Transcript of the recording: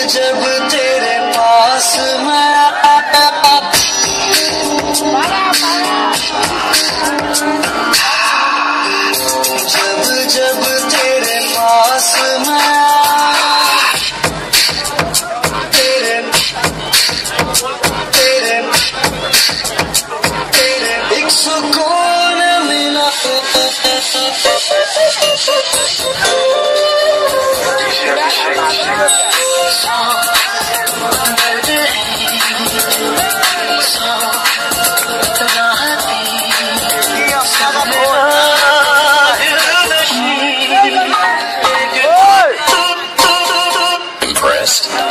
जब तेरे पास मैं जब तेरे पास मैं तेरे एक सुकून मिला। Impressed.